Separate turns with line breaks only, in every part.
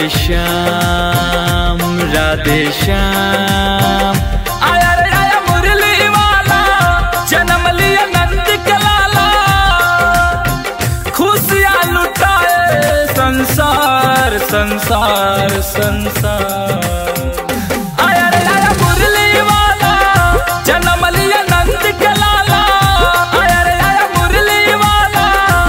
श्याम राधे श्याम। आया रे आया मुरली वाला, जन्म लिया नंद के लाला, खुशियाँ लुटाए संसार संसार संसार। आया रे आया मुरली वाला, जन्म लिया नंद के लाला, आया रे आया मुरली वाला।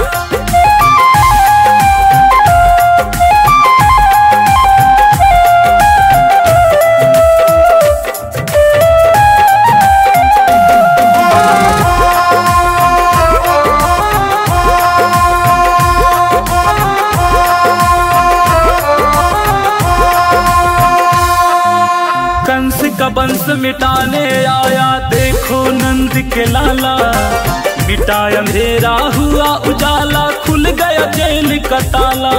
कंस का वंश मिटाने आया देखो नंद के लाला, मिटाया अंधेरा हुआ उजाला, खुल गया जेल का ताला।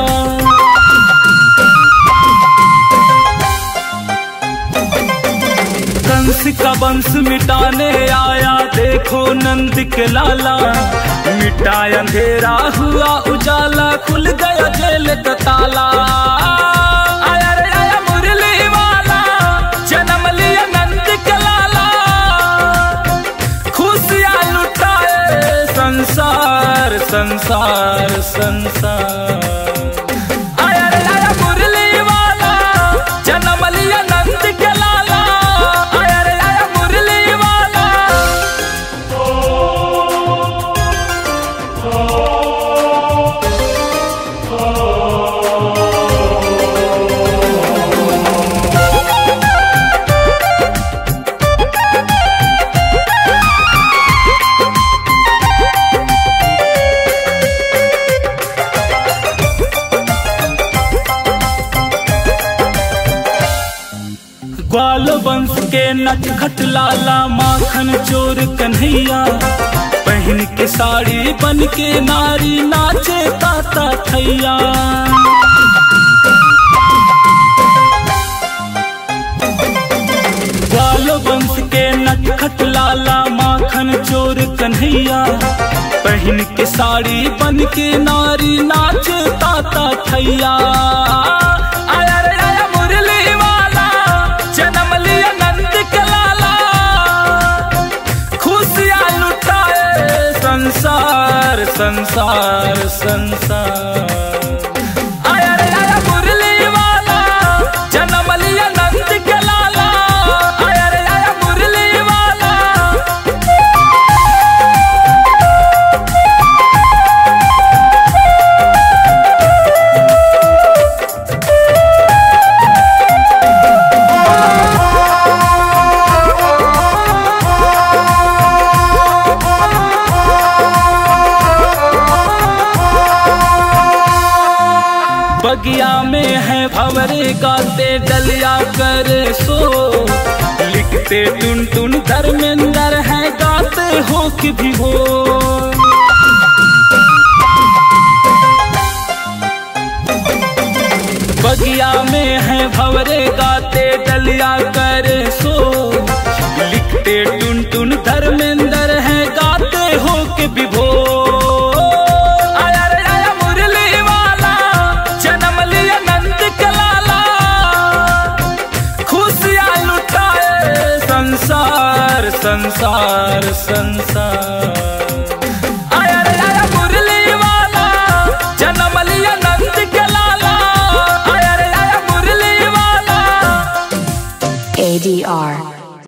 कंस का वंश मिटाने आया देखो नंद के लाला, मिटाया अंधेरा हुआ उजाला, खुल गया जेल का ताला। आया रे आया मुरली वाला, जन्म लिया नंद के लाला, खुशियाँ लुटाए संसार संसार संसार। आया रे आया मुरली वाला, जन्म लिया नंद के लाला, आया रे आया मुरली वाला। ग्वाल वंश के नटखट लाला, माखन चोर कन्हैया, पहन के साड़ी बन के नारी, नाचे ताता थैया। ग्वाल वंश के नटखट लाला, माखन चोर कन्हैया, पहन के साड़ी बन के नारी, नाचे ताता थैया। आया रे आया मुरली वाला, जन्म लिया नंद के लाला, खुशियाँ लुटाए संसार संसार संसार। आया रे आया मुरली वाला, जन्म लिया नंद के लाला, आया रे आया मुरली वाला। बगिया में है भंवरे गाते, डलिया करे सो, लिखते टुन टुन धर्मेंद्र है, गाते हो कि भी हो। बगिया में है भंवरे गाते, डलिया करे सो, लिखते टुन टुन धर्मेंद्र है, गाते हो कि भी हो। संसार संसार संसार।